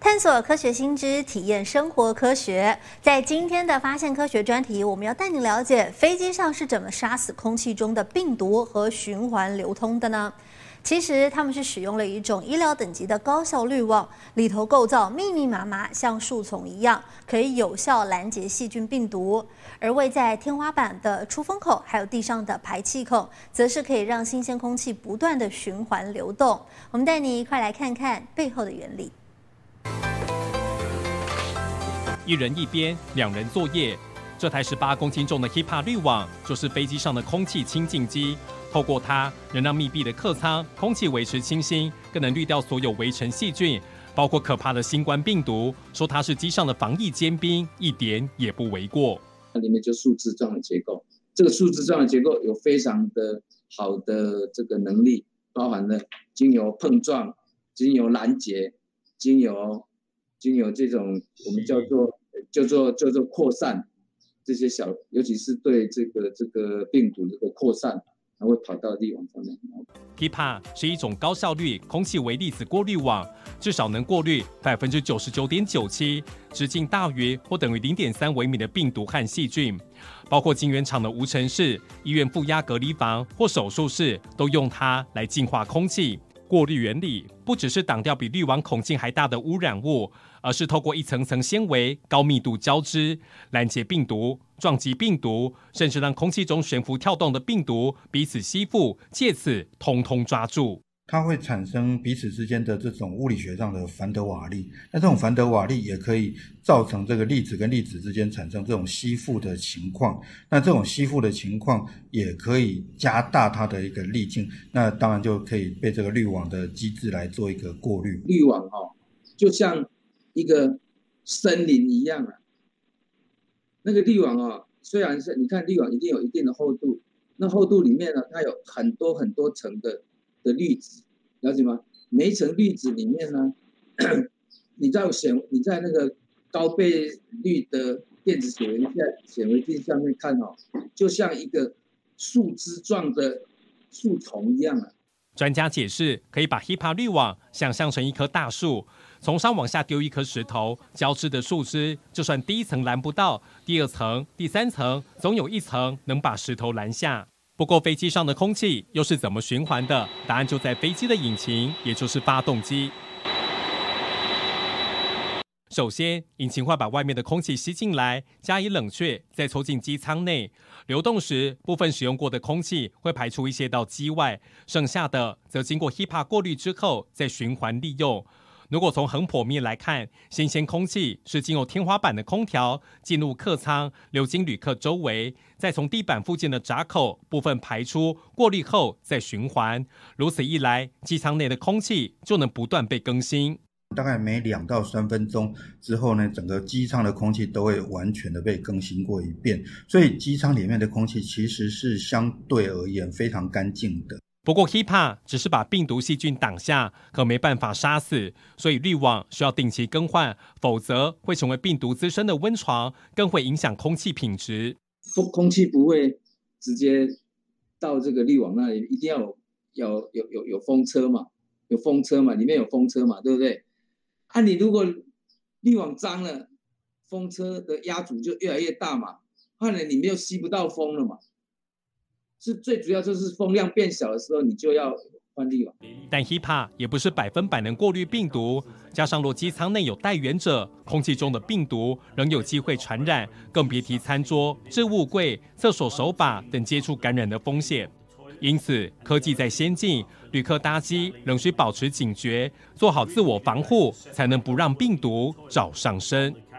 探索科学新知，体验生活科学。在今天的发现科学专题，我们要带你了解飞机上是怎么杀死空气中的病毒和循环流通的呢？其实他们是使用了一种医疗等级的高效滤网，里头构造密密麻麻，像树丛一样，可以有效拦截细菌病毒。而位在天花板的出风口，还有地上的排气孔，则是可以让新鲜空气不断的循环流动。我们带你一块来看看背后的原理。 一人一边，两人作业。这台18公斤重的 HEPA 滤网就是飞机上的空气清净机。透过它，能让密闭的客舱空气维持清新，更能滤掉所有微尘细菌，包括可怕的新冠病毒。说它是机上的防疫尖兵，一点也不为过。 里面就树枝状的结构，这个树枝状的结构有非常的好的这个能力，包含了经由碰撞、经由拦截、经由这种我们叫做扩散，这些尤其是对这个病毒的扩散，它会跑到滤网上面。 HEPA 是一种高效率空气微粒子过滤网，至少能过滤99.97%，直径大于或等于0.3微米的病毒和细菌，包括晶圆厂的无尘室、医院负压隔离房或手术室，都用它来净化空气。过滤原理不只是挡掉比滤网孔径还大的污染物，而是透过一层层纤维高密度胶质拦截病毒、撞击病毒，甚至让空气中悬浮跳动的病毒彼此吸附，借此通通抓住。 它会产生彼此之间的这种物理学上的凡德瓦力，那这种凡德瓦力也可以造成这个粒子跟粒子之间产生这种吸附的情况，那这种吸附的情况也可以加大它的一个粒径，那当然就可以被这个滤网的机制来做一个过滤。 滤网就像一个森林一样啊，那个滤网虽然是你看滤网一定有一定的厚度，那厚度里面呢，它有很多很多层的粒子，了解吗？每一层粒子里面呢，你在那个高倍率的电子显微镜上面看就像一个树枝状的树丛一样啊。 专家解释，可以把 HEPA 滤网想象成一棵大树，从上往下丢一颗石头，交织的树枝，就算第一层拦不到，第二层、第三层，总有一层能把石头拦下。不过飞机上的空气又是怎么循环的？答案就在飞机的引擎，也就是发动机。首先，引擎会把外面的空气吸进来，加以冷却，再抽进机舱内。流动时，部分使用过的空气会排出一些到机外，剩下的则经过 HEPA 过滤之后再循环利用。如果从横剖面来看，新鲜空气是经由天花板的空调进入客舱，流经旅客周围，再从地板附近的闸口部分排出，过滤后再循环。如此一来，机舱内的空气就能不断被更新。 大概每2到3分钟之后呢，整个机舱的空气都会完全的被更新过一遍，所以机舱里面的空气其实是相对而言非常干净的。 不过 HEPA 只是把病毒细菌挡下，可没办法杀死，所以滤网需要定期更换，否则会成为病毒滋生的温床，更会影响空气品质。 空气不会直接到这个滤网那里，一定要有风车嘛，里面有风车嘛，对不对？你如果滤网脏了，风车的压阻就越来越大嘛，你没有吸不到风了嘛。是最主要就是风量变小的时候，你就要换滤网。 但 HEPA 也不是100%能过滤病毒，加上若机舱内有带源者，空气中的病毒仍有机会传染，更别提餐桌、置物柜、厕所手把等接触感染的风险。因此，科技在先进，旅客搭机仍需保持警觉，做好自我防护，才能不让病毒找上身。